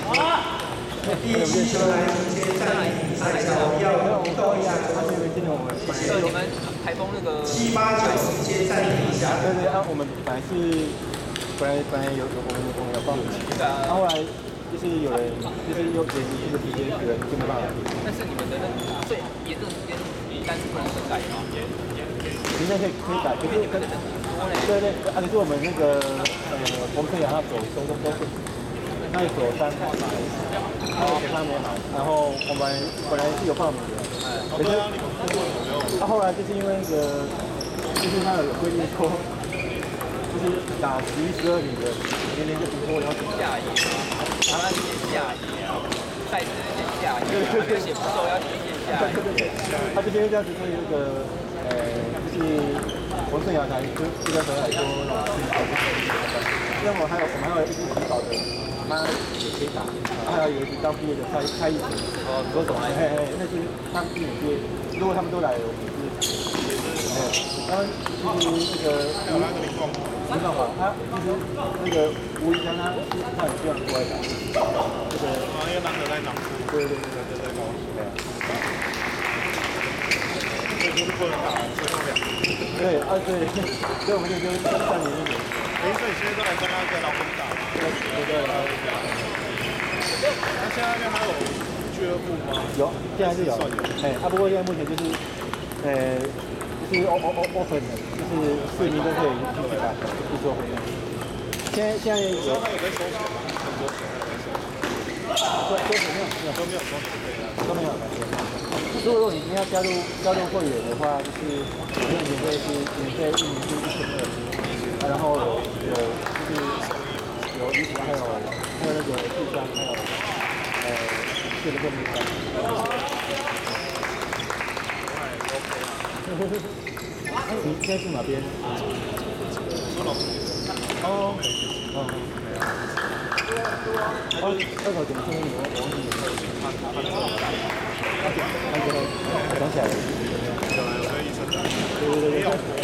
第一期球来迎接暂停赛前要移动一下球队， 你们台风那个 7、8、9时间暂停一下。 对对，我们本来有我们有报名，然后后来就是有人就是有点这个时间有人就没办法。 但是你们的那最严重时间名单是不能更改的吗？ 名单可以改，可是对对可是我们那个我们可以让他走都是。那一所3号来，然后他没来，然后我们本来是有报名的，可是后来就是因为那个，就是他有规定说，就是打11、12名的，年就不错，要下野，他写下野啊，赛事写下野，对，写不错要写下野。 他这边这样子对那个就是洪胜阳才就跟何海说，因为我们还有一支提早的。他也可以打，还有一支刚毕业的蔡义勤，歌手，那是他们今年毕业，如果他们都来，我们是，他们其实那个没办法，他其实那个吴一山他很希望出来打，这个因为难得在长， 对， 所以就是不能打最后2年。 对，所以我们就3年1年。 所以现在都来跟他跟老公打吗？ 对。 那现在那边还有俱乐部吗？ 有，现在是有。不过现在目前就是，就是 open 的，就是市民都可以去打，去做会员。现在有。 他有在收钱吗？ 收钱没有收钱都没有。如果你要加入会员的话，就是免费1年是1200，然后有衣服，还有那个智商，还有这个便利商。你现在是哪边？二口怎么称呼你？我忘记了。想起来了。对。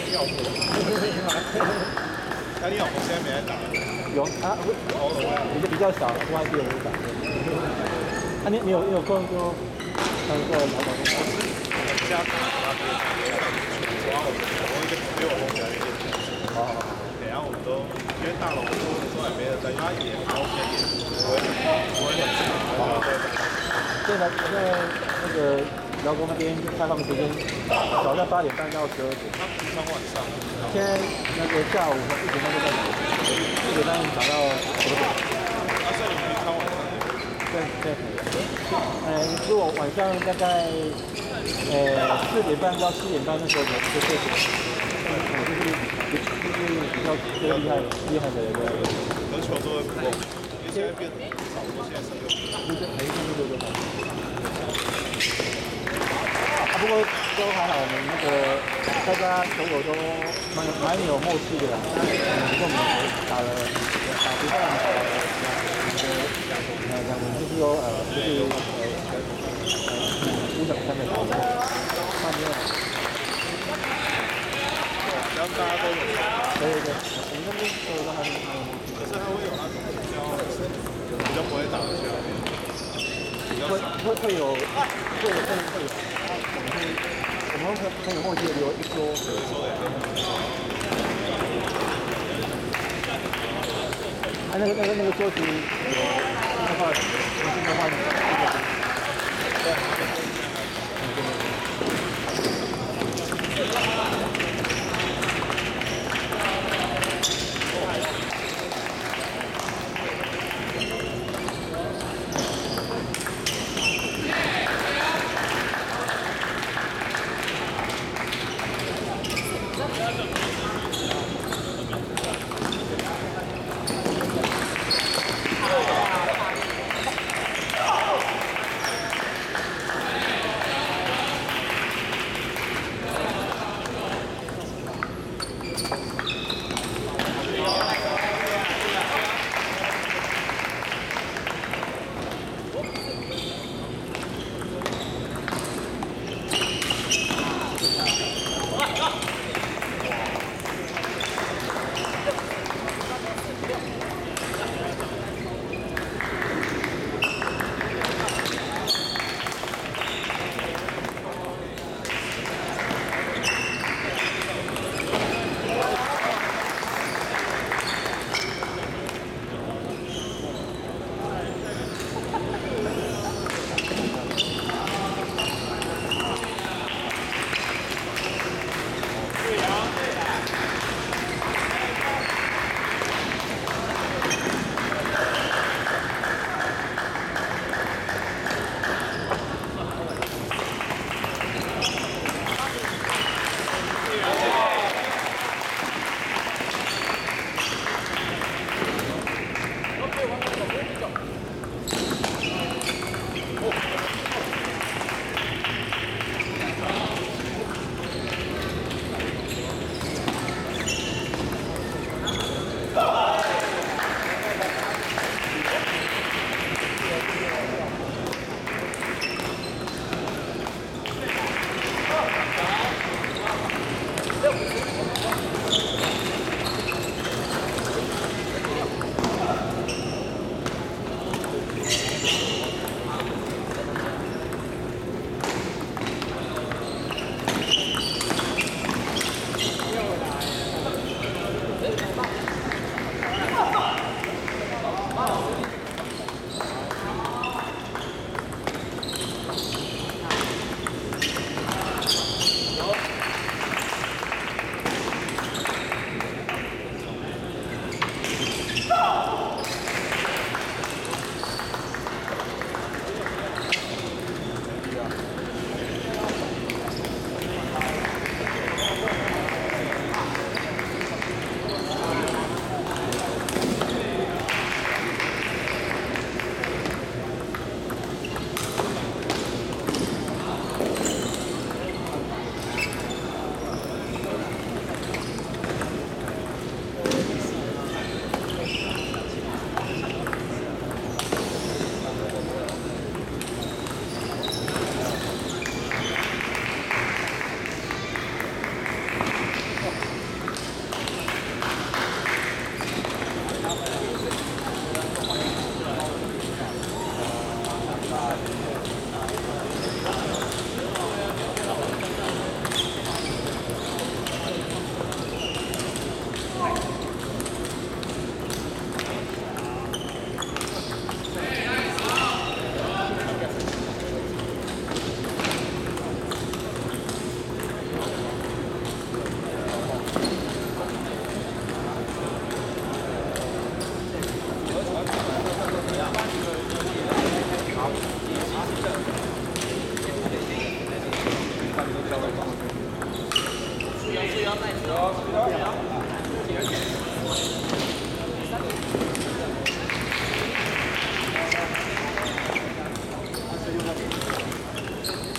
那你老婆现在没在打？ 有啊，比较少，不还是有人打。你有空就当个老板。 家打那边，我一个朋友我家那边。然后我们都因为大楼说也没人在，因为它也高偏点，不会很近。 现在那个劳工那边开放时间早上8点半到12点。 他平常晚上。 现在那个下午1点半就在4点半打到9点。 所以你平常晚上？ 对。如果晚上大概4点半到7点半那时候就睡醒，就是比较厉害的人。 和球都会不够，因为现在变少，现在16。 不过都还好，我们那个大家球友都蛮有默契的啦。跟我们打比赛，2轮就是说5等3的打法，半夜。 然后大家都有。 对，我们那边所有都还蛮有默契。 可是他会有那种比较不会打的球员。 会有。我们很有默契的留一桌。那个桌子有那块，那块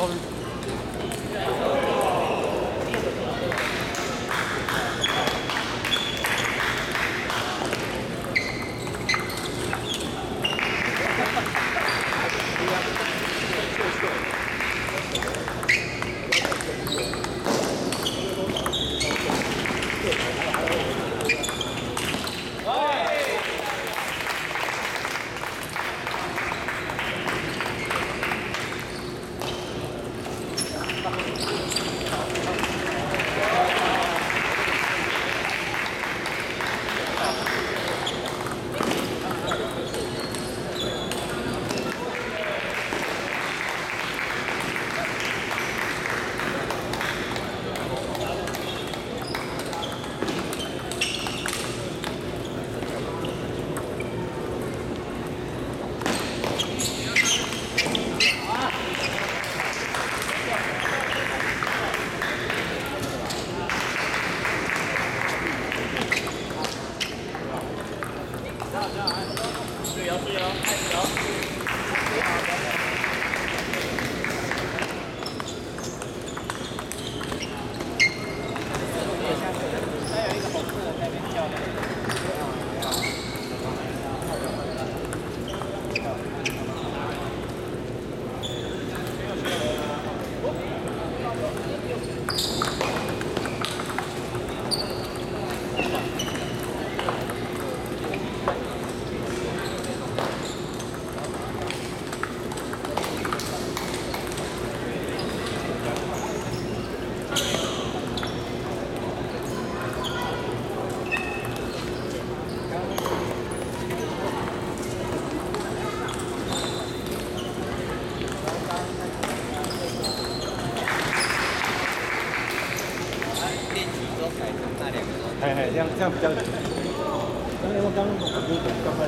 这样比较紧。因为我刚才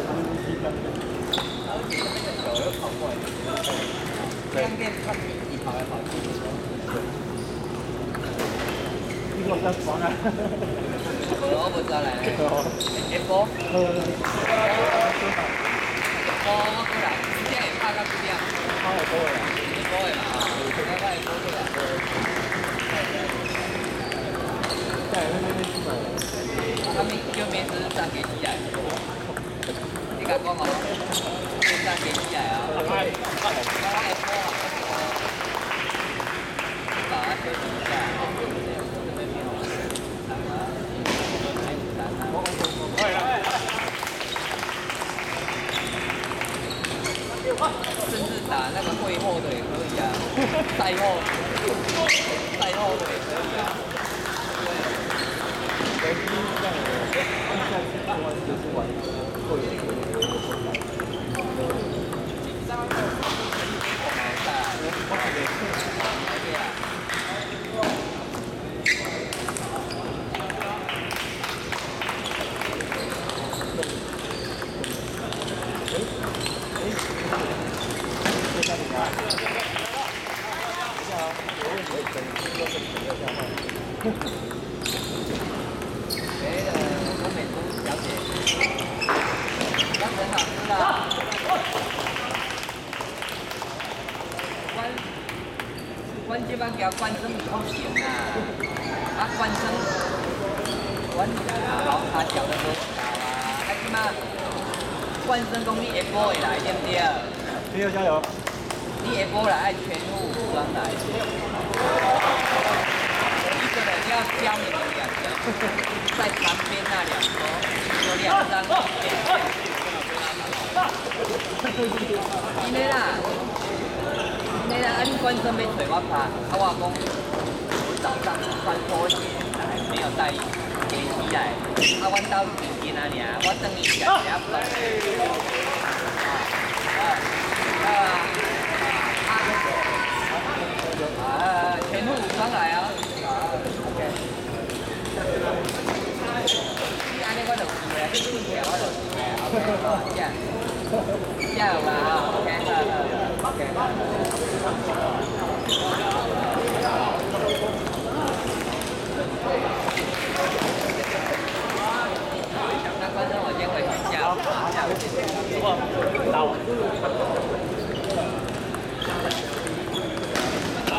两点看你跑来跑去。 你我在床啊。 我不知道嘞。F4。我过来，这样也拍到这边。 拍得多呀。 多的嘛，大概多的啦。 在那边去买。 他们叫面是站给起来，你敢讲哦？站给起来啊！哎，甚至打那个会后的也可以啊，赛后的也可以啊。阮即摆交关生不行啊，关生，阮老卡交得无够啊，即摆关生讲你下晡会来对不对？ 加油加油！ 你下晡来爱全副武装来，一个人要教你们2个，在旁边那2桌有2张照片。因为啦。你啦，你关生要找我拍，我讲我早上穿拖鞋来，没有带鞋机来，阮兜2件啊尔，我等伊下来不懂。全副武装来啊！你安尼我就有咧，你困觉我就有咧，加油啦！OK， 那关生我先回去下，到。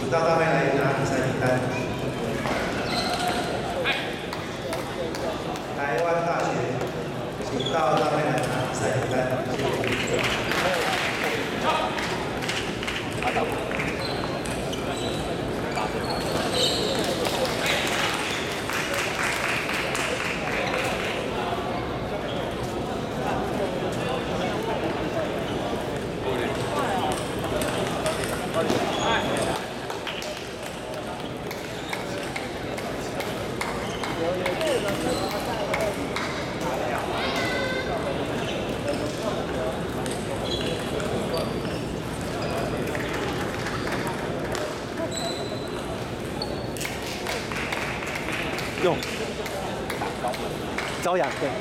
请到大麦来拿比赛名单。台湾大学，请到大麦来拿比赛名单。 用朝阳对。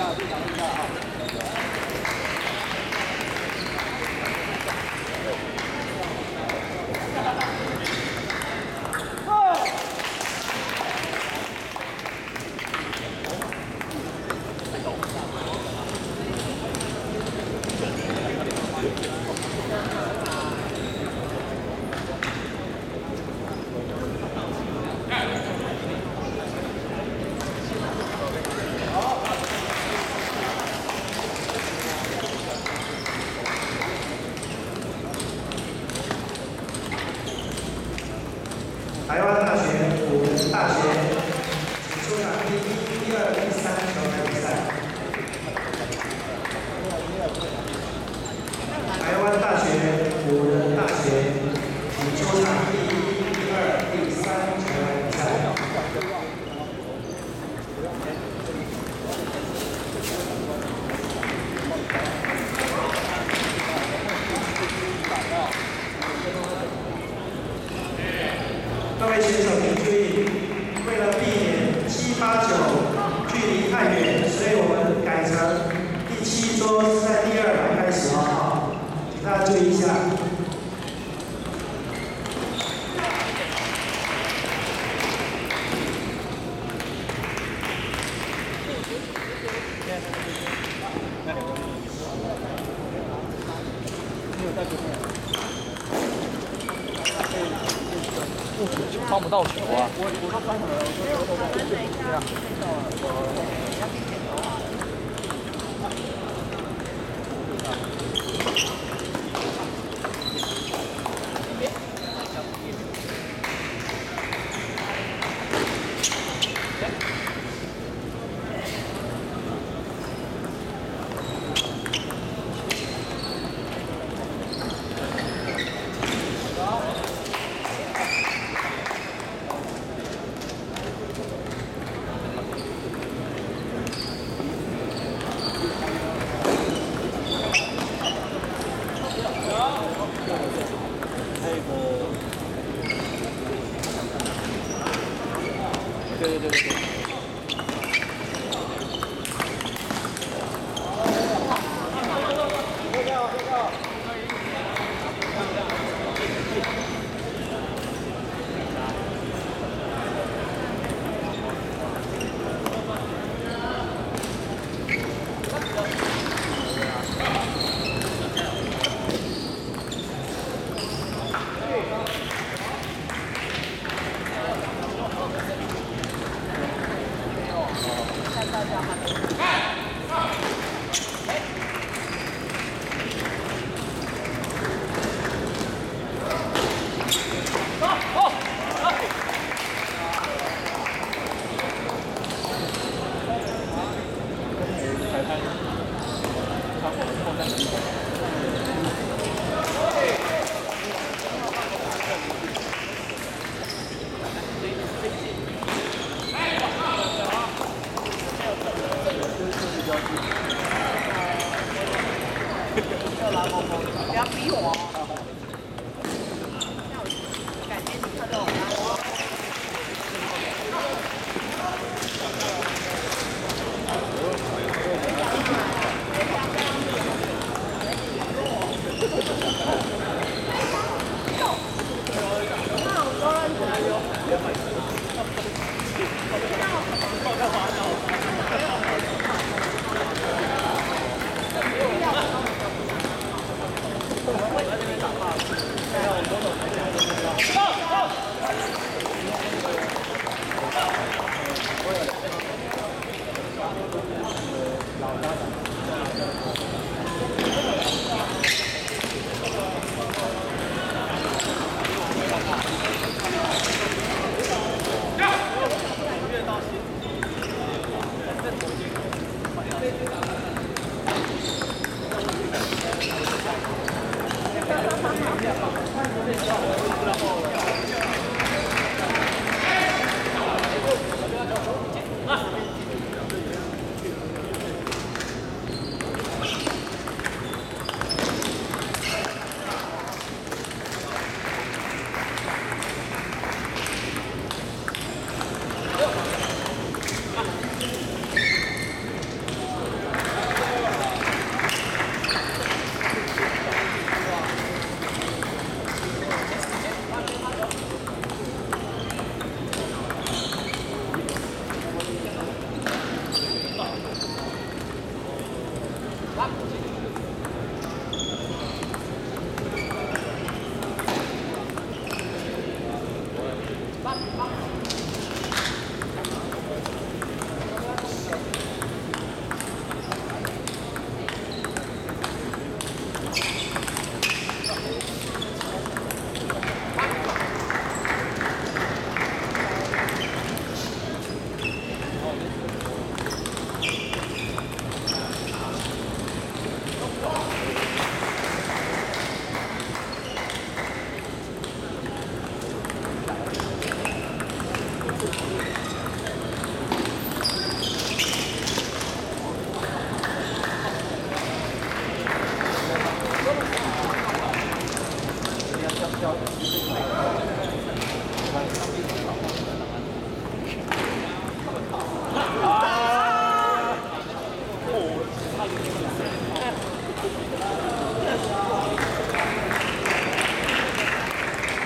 台湾大学、辅仁大学，请出场第1、第2、第3球台比赛。台湾大学、辅仁大学，请出场第1、第2、第3球台比赛。各位选手请注意，为了避免7、8、9距离太远，所以我们改成第7桌是在第2排开始哦，请大家注意一下。 抓不到球啊！对对对对对。